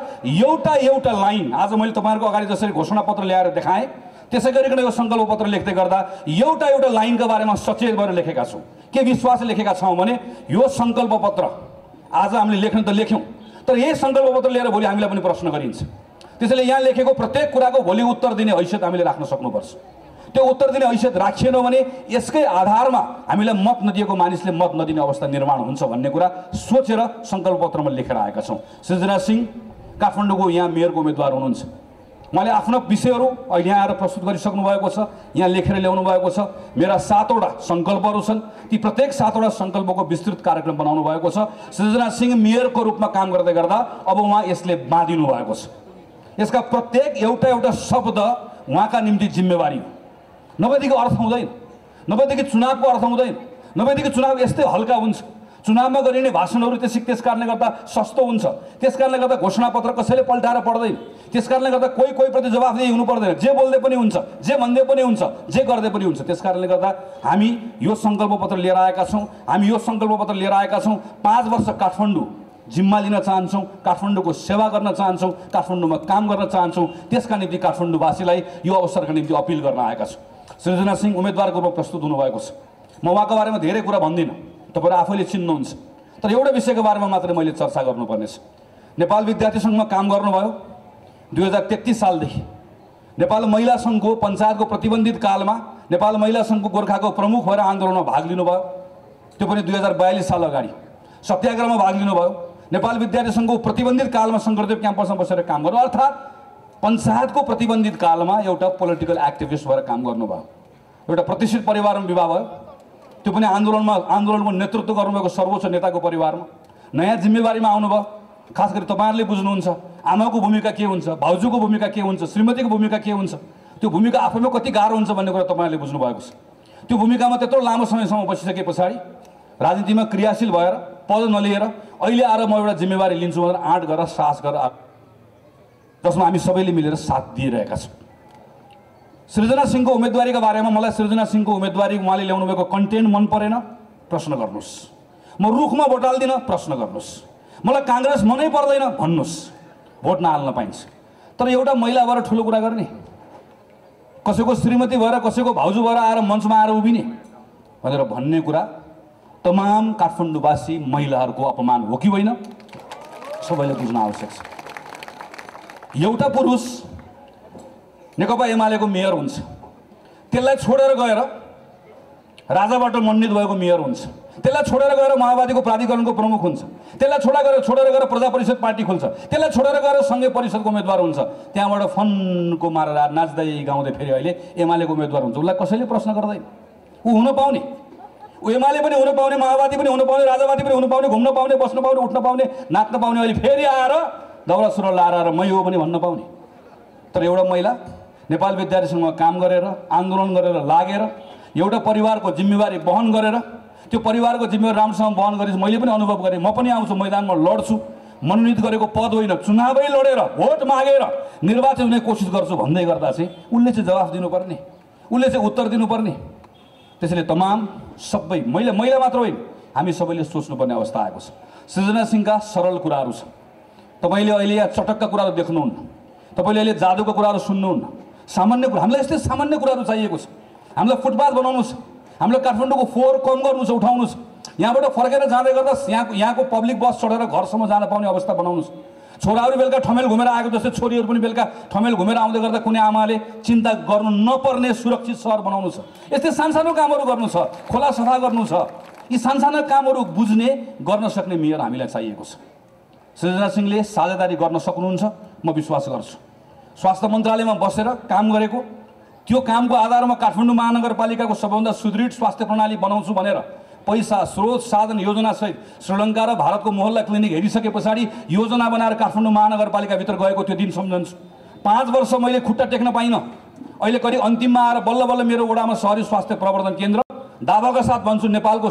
एउटा लाइन, आज मैले तपाईँहरूको अगाडि जसरी घोषणा पत्र ल्याएर देखाएँ त्यसै गरिकन यो सङ्कल्प पत्र लेख्दै गर्दा एउटा लाइनका बारेमा सचेत भएर लेखेका छौँ। के विश्वास लेखेका छौँ भने यो सङ्कल्प पत्र आज हामीले लेख्न त लेख्यौँ, तर यही सङ्कल्प पत्र लिएर भोलि हामीलाई पनि प्रश्न गरिन्छ। त्यसैले यहाँ लेखेको प्रत्येक कुराको भोलि उत्तर दिने हैसियत हामीले राख्न सक्नुपर्छ। त्यो उत्तर दिने हैसियत राखिएन भने यसकै आधारमा हामीलाई मत नदिएको मानिसले मत नदिने अवस्था निर्माण हुन्छ भन्ने कुरा सोचेर सङ्कल्प पत्रमा लेखेर आएका छौँ। सृजना सिंह काठमाडौँको यहाँ मेयरको उम्मेदवार हुनुहुन्छ। उहाँले आफ्नो विषयहरू अहिले यहाँ आएर प्रस्तुत गरिसक्नु भएको छ, यहाँ लेखेर ल्याउनु भएको छ। मेरा 7वटा सङ्कल्पहरू छन्, ती प्रत्येक 7वटा सङ्कल्पको विस्तृत कार्यक्रम बनाउनु भएको छ। सृजना सिंह मेयरको रूपमा काम गर्दै गर्दा अब उहाँ यसले बाँधिनु भएको छ। यसका प्रत्येक एउटा शब्द उहाँका निम्ति जिम्मेवारी हो। नभएदेखि अर्थ हुँदैन, नभएदेखि चुनावको अर्थ हुँदैन, नभएदेखि चुनाव यस्तै हल्का हुन्छ। चुनावमा गरिने भाषणहरू त्यस कारणले गर्दा सस्तो हुन्छ। त्यस कारणले गर्दा घोषणापत्र कसैले पल्टाएर पढ्दैन। त्यस कारणले गर्दा कोही प्रति जवाफदेही हुनु पर्दैन। जे बोल्दै पनि हुन्छ, जे भन्दै पनि हुन्छ, जे गर्दै पनि हुन्छ। त्यस कारणले गर्दा हामी यो सङ्कल्प पत्र लिएर आएका छौँ। हामी यो सङ्कल्प पत्र लिएर आएका छौँ। 5 वर्ष काठमाडौँ जिम्मा लिन चाहन्छौँ, काठमाडौँको सेवा गर्न चाहन्छौँ, काठमाडौँमा काम गर्न चाहन्छौँ। त्यसका निम्ति काठमाडौँवासीलाई यो अवसरका निम्ति अपिल गर्न आएका छौँ। सृजना सिंह उम्मेदवारको रूपमा प्रस्तुत हुनुभएको छ। म उहाँको बारेमा धेरै कुरा भन्दिनँ, तपाईहरु आफैले चिन्नुहुन्छ। तर एउटा विषयको बारेमा मात्रै मैले चर्चा गर्नुपर्नेछ। नेपाल विद्यार्थी सङ्घमा काम गर्नुभयो 2033 सालदेखि। नेपाल महिला सङ्घको पञ्चायतको प्रतिबन्धित कालमा नेपाल महिला सङ्घको गोर्खाको प्रमुख भएर आन्दोलनमा भाग लिनुभयो। त्यो पनि 2042 साल अगाडि सत्याग्रहमा भाग लिनुभयो। नेपाल विद्यार्थी सङ्घको प्रतिबन्धित कालमा शङ्करदेव क्याम्पसमा बसेर काम गर्नु, अर्थात् पञ्चायतको प्रतिबन्धित कालमा एउटा पोलिटिकल एक्टिभिस्ट भएर काम गर्नुभयो। एउटा प्रतिष्ठित परिवारमा विवाह भयो, त्यो पनि आन्दोलनको नेतृत्व गर्नुभएको सर्वोच्च नेताको परिवारमा। नयाँ जिम्मेवारीमा आउनुभयो। खास गरी तपाईँहरूले बुझ्नुहुन्छ आमाको भूमिका के हुन्छ, भाउजूको भूमिका के हुन्छ, श्रीमतीको भूमिका के हुन्छ। त्यो भूमिका आफैमा कति गाह्रो हुन्छ भन्ने कुरा तपाईँहरूले बुझ्नुभएको छ। त्यो भूमिकामा त्यत्रो लामो समयसम्म बसिसके पछाडि राजनीतिमा क्रियाशील भएर पद नलिएर अहिले आएर म एउटा जिम्मेवारी लिन्छु भनेर आँट गरेर साहस गरेर, जसमा हामी सबैले मिलेर साथ दिइरहेका छौँ। सृजना सिंहको उम्मेदवारीका बारेमा मलाई सृजना सिंहको उम्मेदवारी उहाँले ल्याउनु भएको कन्टेन्ट मन परेन, प्रश्न गर्नुहोस्। म रुखमा भोट हाल्दिनँ, प्रश्न गर्नुहोस्। मलाई काङ्ग्रेस मनै पर्दैन भन्नुहोस्, भोट नहाल्न पाइन्छ। तर एउटा महिला भएर ठुलो कुरा गर्ने, कसैको श्रीमती भएर कसैको भाउजू भएर आएर मञ्चमा आएर उभिने भनेर भन्ने कुरा तमाम काठमाडौँवासी महिलाहरूको अपमान हो कि होइन, सबैले बुझ्न आवश्यक छ। एउटा पुरुष नेकपा एमालेको मेयर हुन्छ, त्यसलाई छोडेर गएर राजाबाट मण्डित भएको मेयर हुन्छ, त्यसलाई छोडेर गएर माओवादीको प्राधिकरणको प्रमुख हुन्छ, त्यसलाई छोडेर गएर प्रजा परिषद पार्टी खोल्छ, त्यसलाई छोडेर गएर सङ्घीय परिषदको उम्मेदवार हुन्छ। त्यहाँबाट फनको मारेर नाच्दै गाउँदै फेरि अहिले एमालेको उम्मेदवार हुन्छ। उसलाई कसैले प्रश्न गर्दैन। ऊ हुन पाउने, ऊ एमाले पनि हुन पाउने, माओवादी पनि हुन पाउने, राजावादी पनि हुन पाउने, घुम्न पाउने, बस्न पाउने, उठ्न पाउने, नाच्न पाउने। अहिले फेरि आएर दौरा सुरुवाल लाएर मै हो पनि भन्न पाउने। तर एउटा महिला नेपाल विद्यार्थी सङ्घमा काम गरेर, आन्दोलन गरेर, लागेर एउटा परिवारको जिम्मेवारी वहन गरेर, त्यो परिवारको जिम्मेवारी राम्रोसँग वहन गरेर मैले पनि अनुभव गरेँ। म पनि आउँछु, मैदानमा लड्छु, मनोनित गरेको पद होइन, चुनावै लडेर भोट मागेर निर्वाचित हुने कोसिस गर्छु भन्दै गर्दा चाहिँ उसले चाहिँ जवाफ दिनुपर्ने, उसले चाहिँ उत्तर दिनुपर्ने। त्यसैले तमाम सबै महिला मात्र होइन, हामी सबैले सोच्नुपर्ने अवस्था आएको छ। सृजना सिंहका सरल कुराहरू छ। तपाईँले अहिले यहाँ चटक्का कुराहरू देख्नुहुन्न, तपाईँले अहिले जादुको कुराहरू सुन्नुहुन्न। सामान्य कुरा, हामीलाई यस्तै सामान्य कुराहरू चाहिएको छ। हामीलाई फुटपाथ बनाउनु छ, हामीलाई काठमाडौँको फोहोर कम गर्नु छ, उठाउनु छ। यहाँबाट फर्केर जाँदै गर्दा यहाँको पब्लिक बस चढेर घरसम्म जान पाउने अवस्था बनाउनु छ। छोराहरू बेलुका ठमेल घुमेर आएको जस्तै छोरीहरू पनि बेलुका ठमेल घुमेर आउँदै गर्दा कुनै आमाले चिन्ता गर्नु नपर्ने सुरक्षित सहर बनाउनु छ। यस्तै सानसानो कामहरू गर्नु छ, खोला सफा गर्नु छ। यी सानसानो कामहरू बुझ्ने गर्न सक्ने मेयर हामीलाई चाहिएको छ। सृजना सिंहले साझेदारी गर्न सक्नुहुन्छ, म विश्वास गर्छु। स्वास्थ्य मन्त्रालयमा बसेर काम गरेको, त्यो कामको आधारमा काठमाडौँ महानगरपालिकाको सबैभन्दा सुदृढ स्वास्थ्य प्रणाली बनाउँछु भनेर पैसा स्रोत साधन योजना सहित श्रीलङ्का र भारतको मोहल्ला क्लिनिक हेरिसके पछाडि योजना बनाएर काठमाडौँ महानगरपालिकाभित्र गएको त्यो दिन सम्झन्छु। 5 वर्ष मैले खुट्टा टेक्न पाइनँ। अहिले करिब अन्तिममा आएर बल्ल बल्ल मेरो वडामा शहरी स्वास्थ्य प्रवर्धन केन्द्र, दावाका साथ भन्छु नेपालको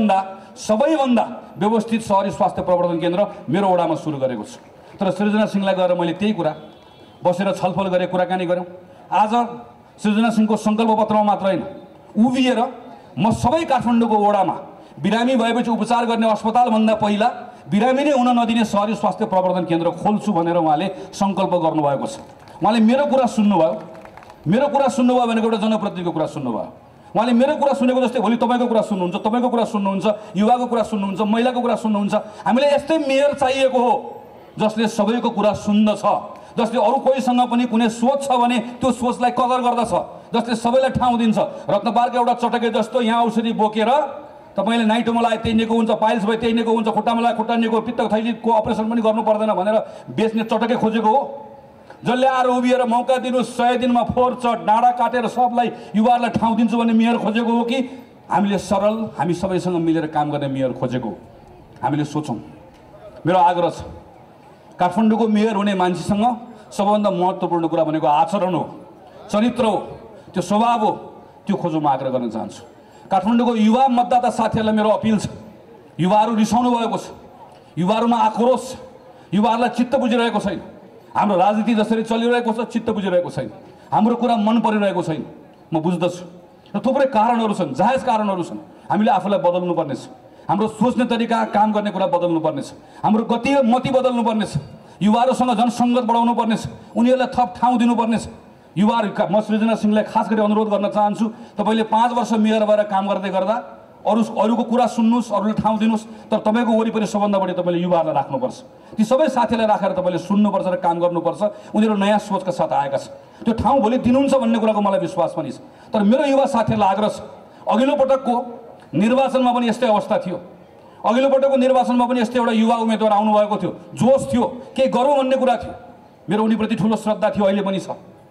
सबैभन्दा व्यवस्थित शहरी स्वास्थ्य प्रवर्धन केन्द्र मेरो वडामा सुरु गरेको छु। तर सृजना सिंहलाई गएर मैले त्यही कुरा बसेर छलफल गरेँ, कुराकानी गऱ्यौँ। आज सृजना सिंहको सङ्कल्प पत्रमा मात्र होइन, उभिएर म सबै काठमाडौँको वडामा बिरामी भएपछि उपचार गर्ने अस्पतालभन्दा पहिला बिरामी नै हुन नदिने शहरी स्वास्थ्य प्रवर्धन केन्द्र खोल्छु भनेर उहाँले सङ्कल्प गर्नुभएको छ। उहाँले मेरो कुरा सुन्नुभयो भनेको एउटा जनप्रतिनिधिको कुरा सुन्नुभयो। उहाँले मेरो कुरा सुनेको जस्तै भोलि तपाईँको कुरा सुन्नुहुन्छ, तपाईँको कुरा सुन्नुहुन्छ, युवाको कुरा सुन्नुहुन्छ, महिलाको कुरा सुन्नुहुन्छ। हामीलाई यस्तै मेयर चाहिएको हो जसले सबैको कुरा सुन्दछ, जसले अरू कोहीसँग पनि कुनै सोच छ भने त्यो सोचलाई कदर गर्दछ, जसले सबैलाई ठाउँ दिन्छ। रत्नपारको एउटा चटके जस्तो यहाँ औषधि बोकेर तपाईँले नाइटोमा लगाए त्यही निको हुन्छ, पाइल्स भए त्यही निको हुन्छ, खुट्टामा लगाए खुट्टा निको, पित्त थैलीको अपरेसन पनि गर्नु पर्दैन भनेर बेच्ने चटके खोजेको हो। जसले आएर उभिएर मौका दिनुहोस्, 100 दिनमा फोहोर चट डाँडा काटेर सबलाई युवाहरूलाई ठाउँ दिन्छु भन्ने मेयर खोजेको हो कि हामीले सरल हामी सबैसँग मिलेर काम गर्ने मेयर खोजेको हो? हामीले सोचौँ। मेरो आग्रह छ, काठमाडौँको मेयर हुने मान्छेसँग सबभन्दा महत्त्वपूर्ण कुरा भनेको आचरण हो, चरित्र हो, त्यो स्वभाव हो, त्यो खोजौँ म आग्रह गर्न चाहन्छु। काठमाडौँको युवा मतदाता साथीहरूलाई मेरो अपिल छ, युवाहरू रिसाउनु भएको छ, युवाहरूमा आक्रोश छ, युवाहरूलाई चित्त बुझिरहेको छैन। हाम्रो राजनीति जसरी चलिरहेको छ चित्त बुझिरहेको छैन, हाम्रो कुरा मन परिरहेको छैन। म बुझ्दछु र थुप्रै कारणहरू छन्, जायज कारणहरू छन्। हामीले आफूलाई बदल्नु पर्नेछ, हाम्रो सोच्ने तरिका, काम गर्ने कुरा बदल्नु पर्नेछ, हाम्रो मति बदल्नु पर्नेछ, युवाहरूसँग जनसङ्गत बढाउनु पर्नेछ, उनीहरूलाई थप ठाउँ दिनुपर्नेछ। युवाहरू म सृजना सिंहलाई खास गरी अनुरोध गर्न चाहन्छु, तपाईँले 5 वर्ष मेयर भएर काम गर्दै गर्दा अरूको कुरा सुन्नुहोस्, अरूले ठाउँ दिनुहोस्, तर तपाईँको वरिपरि सबभन्दा बढी तपाईँले युवाहरूलाई राख्नुपर्छ। ती सबै साथीलाई राखेर तपाईँले सुन्नुपर्छ र काम गर्नुपर्छ। उनीहरू नयाँ सोचका साथ आएका छन्, त्यो ठाउँ भोलि दिनुहुन्छ भन्ने कुराको मलाई विश्वास पनि छ। तर मेरो युवा साथीहरूलाई आग्रह छ, अघिल्लो पटकको निर्वाचनमा पनि यस्तै अवस्था थियो, अघिल्लो पटकको निर्वाचनमा पनि यस्तै एउटा युवा उम्मेदवार आउनुभएको थियो, जोस थियो, केही गरौँ भन्ने कुरा थियो। मेरो उनीप्रति ठुलो श्रद्धा थियो, अहिले पनि छ।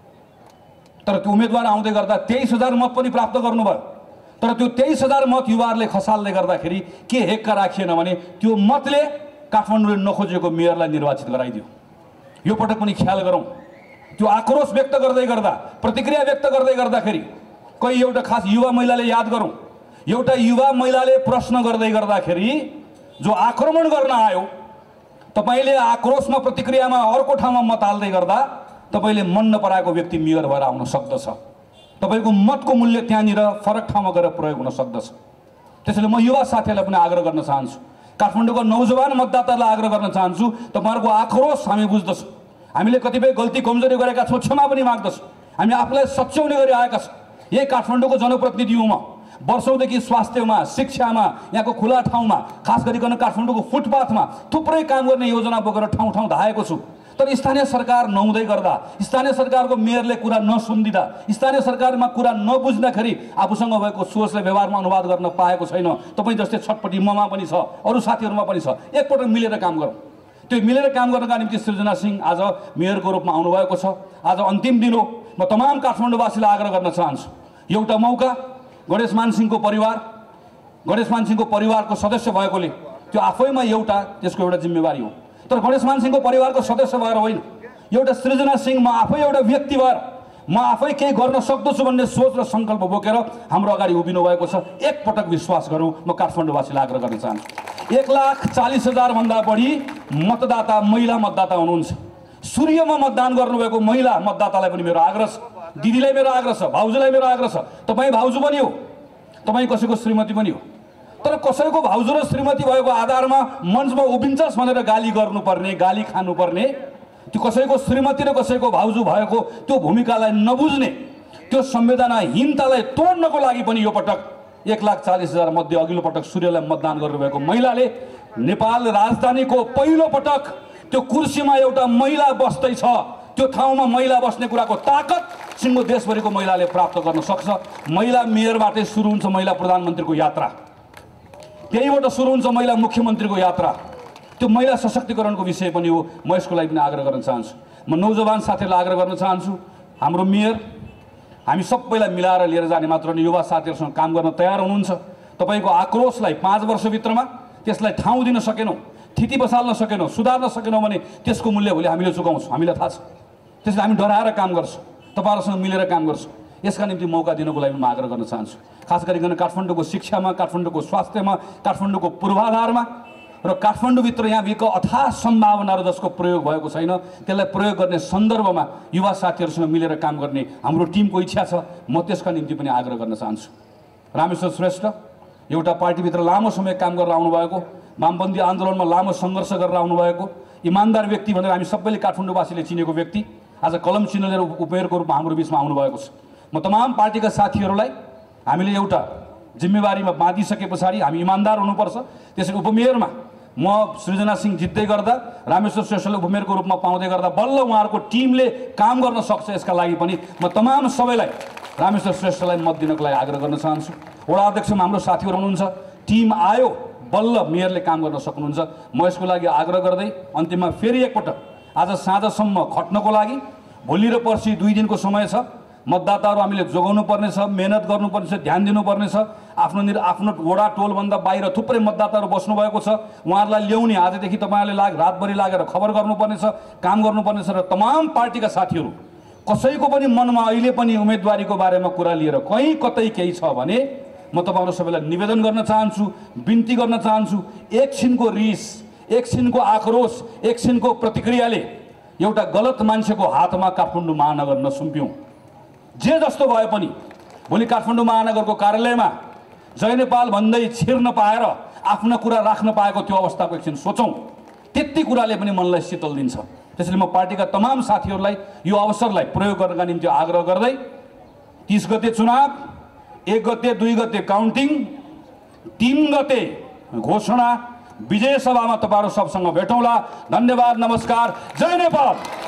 तर त्यो उम्मेदवार आउँदै गर्दा 23,000 मत पनि प्राप्त गर्नुभयो। तर त्यो 23,000 मत युवाहरूले खसाल्दै गर्दाखेरि के हेक्का राखिएन भने त्यो मतले काठमाडौँले नखोजेको मेयरलाई निर्वाचित गराइदियो। यो पटक पनि ख्याल गरौँ। त्यो आक्रोश व्यक्त गर्दै गर्दा, प्रतिक्रिया व्यक्त गर्दै गर्दाखेरि कोही एउटा खास युवा महिलाले याद गरौँ, एउटा युवा महिलाले प्रश्न गर्दै गर्दाखेरि जो आक्रमण गर्न आयो, तपाईँले आक्रोशमा प्रतिक्रियामा अर्को ठाउँमा मत हाल्दै गर्दा तपाईँले मन नपराएको व्यक्ति मेयर भएर आउन सक्दछ। तपाईँको मतको मूल्य त्यहाँनिर फरक ठाउँमा गएर प्रयोग हुन सक्दछ। त्यसैले म युवा साथीहरूलाई पनि आग्रह गर्न चाहन्छु, काठमाडौँको नौजवान मतदातालाई आग्रह गर्न चाहन्छु, तपाईँहरूको आक्रोश हामी बुझ्दछौँ। हामीले कतिपय गल्ती कमजोरी गरेका छौँ, क्षमा पनि माग्दछौँ। हामी आफूलाई सच्याउने गरी आएका छौँ। यही काठमाडौँको जनप्रतिनिधि हुँ म। वर्षौँदेखि स्वास्थ्यमा, शिक्षामा, यहाँको खुला ठाउँमा, खास गरिकन काठमाडौँको फुटपाथमा थुप्रै काम गर्ने योजना बोकेर ठाउँ ठाउँ धाएको छु। तर स्थानीय सरकार नहुँदै गर्दा, स्थानीय सरकारको मेयरले कुरा नसुनिदिँदा, स्थानीय सरकारमा कुरा नबुझ्दाखेरि आफूसँग भएको सोचलाई व्यवहारमा अनुवाद गर्न पाएको छैन। तपाईँ जस्तै छटपट्टि ममा पनि छ, अरू साथीहरूमा पनि छ। एकपटक मिलेर काम गरौँ। त्यो मिलेर काम गर्नका निम्ति सृजना सिंह आज मेयरको रूपमा आउनुभएको छ। आज अन्तिम दिन हो। म तमाम काठमाडौँवासीलाई आग्रह गर्न चाहन्छु, एउटा मौका, गणेशमान सिंहको परिवारको सदस्य भएकोले त्यो आफैमा एउटा त्यसको एउटा जिम्मेवारी हो। तर गणेशमान सिंहको परिवारको सदस्य भएर होइन, एउटा सृजना सिंह म आफै एउटा व्यक्ति भएर म आफै केही गर्न सक्दछु भन्ने सोच र सङ्कल्प बोकेर हाम्रो अगाडि उभिनु भएको छ। एकपटक विश्वास गरौँ। म काठमाडौँवासीलाई आग्रह गर्न चाहन्छु। 1,40,000 भन्दा बढी मतदाता, महिला मतदाता हुनुहुन्छ। सूर्यमा मतदान गर्नुभएको महिला मतदातालाई पनि मेरो आग्रह छ, दिदीलाई मेरो आग्रह छ, भाउजूलाई मेरो आग्रह छ। तपाईँ भाउजू पनि हो, तपाईँ कसैको श्रीमती पनि हो। तर कसैको भाउजू र श्रीमती भएको आधारमा मञ्चमा उभिन्छस् भनेर गाली गर्नुपर्ने, गाली खानुपर्ने, त्यो कसैको श्रीमती र कसैको भाउजू भएको त्यो भूमिकालाई नबुझ्ने, त्यो संवेदनाहीनतालाई तोड्नको लागि पनि यो पटक 1,40,000 मध्ये अघिल्लो पटक सूर्यलाई मतदान गर्नुभएको महिलाले नेपाल राजधानीको पहिलो पटक त्यो कुर्सीमा एउटा महिला बस्दैछ। त्यो ठाउँमा महिला बस्ने कुराको ताकत सिङ्गो देशभरिको महिलाले प्राप्त गर्न सक्छ। महिला मेयरबाटै सुरु हुन्छ महिला प्रधानमन्त्रीको यात्रा, त्यहीबाट सुरु हुन्छ महिला मुख्यमन्त्रीको यात्रा। त्यो महिला सशक्तिकरणको विषय पनि हो। म यसको लागि पनि आग्रह गर्न चाहन्छु। म नौजवान साथीहरूलाई आग्रह गर्न चाहन्छु, हाम्रो मेयर हामी सबैलाई मिलाएर लिएर जाने मात्र होइन, युवा साथीहरूसँग काम गर्न तयार हुनुहुन्छ। तपाईको आक्रोशलाई 5 वर्षभित्रमा त्यसलाई ठाउँ दिन सकेनौँ, थिति बसाल्न सकेनौँ, सुधार्न सकेनौँ भने त्यसको मूल्य भोलि हामीले चुकाउँछौँ, हामीलाई थाहा छ। त्यसले हामी डराएर काम गर्छौँ, तपाईँहरूसँग मिलेर काम गर्छौँ। यसका निम्ति मौका दिनको लागि म आग्रह गर्न चाहन्छु। खास गरिकन काठमाडौँको शिक्षामा, काठमाडौँको स्वास्थ्यमा, काठमाडौँको पूर्वाधारमा र काठमाडौँभित्र यहाँ भित्र अथाह सम्भावनाहरू जसको प्रयोग भएको छैन त्यसलाई प्रयोग गर्ने सन्दर्भमा युवा साथीहरूसँग मिलेर काम गर्ने हाम्रो टिमको इच्छा छ। म त्यसका निम्ति पनि आग्रह गर्न चाहन्छु। रामेश्वर श्रेष्ठ एउटा पार्टीभित्र लामो समय काम गरेर आउनुभएको, वामपन्थी आन्दोलनमा लामो सङ्घर्ष गरेर आउनुभएको इमान्दार व्यक्ति भनेर हामी सबैले काठमाडौँवासीले चिनेको व्यक्ति आज कलम चिन्ह लिएर उमेरको रूपमा हाम्रो बिचमा आउनुभएको छ। म तमाम पार्टीका साथीहरूलाई हामीले एउटा जिम्मेवारीमा बाँधिसके पछाडि हामी इमान्दार हुनुपर्छ। त्यसरी उपमेयरमा म सृजना सिंह जित्दै गर्दा रामेश्वर श्रेष्ठले उपमेयरको रूपमा पाउँदै गर्दा बल्ल उहाँहरूको टिमले काम गर्न सक्छ। यसका लागि पनि म तमाम सबैलाई रामेश्वर श्रेष्ठलाई मत दिनको लागि आग्रह गर्न चाहन्छु। वडा अध्यक्षमा हाम्रो साथीहरू हुनुहुन्छ, टिम आयो बल्ल मेयरले काम गर्न सक्नुहुन्छ। म यसको लागि आग्रह गर्दै अन्तिममा फेरि एकपटक आज साँझसम्म खट्नको लागि भोलि र पर्सि 2 दिनको समय छ। मतदाताहरू हामीले जोगाउनु पर्नेछ, मेहनत गर्नुपर्नेछ, ध्यान दिनुपर्नेछ। आफ्नो वडा टोलभन्दा बाहिर थुप्रै मतदाताहरू बस्नुभएको छ, उहाँहरूलाई ल्याउने आजदेखि तपाईँहरूले रातभरि लागेर खबर गर्नुपर्नेछ, काम गर्नुपर्नेछ। र तमाम पार्टीका साथीहरू कसैको पनि मनमा अहिले पनि उम्मेदवारीको बारेमा कुरा लिएर कहीँ कतै केही छ भने म तपाईँहरू सबैलाई निवेदन गर्न चाहन्छु, बिन्ती गर्न चाहन्छु। एकछिनको रिस, एकछिनको आक्रोश, एकछिनको प्रतिक्रियाले एउटा गलत मान्छेको हातमा काठमाडौँ महानगर नसुम्प्यौँ। जे जस्तो भए पनि भोलि काठमाडौँ महानगरको कार्यालयमा जय नेपाल भन्दै छिर्न पाएर आफ्ना कुरा राख्न पाएको त्यो अवस्थाको एकछिन सोचौँ। त्यति कुराले पनि मनलाई शीतल दिन्छ। त्यसैले म पार्टीका तमाम साथीहरूलाई यो अवसरलाई प्रयोग गर्नका निम्ति आग्रह गर्दै 30 गते चुनाव, 1 गते 2 गते काउन्टिङ, 3 गते घोषणा, विजय सभामा तपाईँहरू सबसँग भेटौँला। धन्यवाद, नमस्कार, जय नेपाल।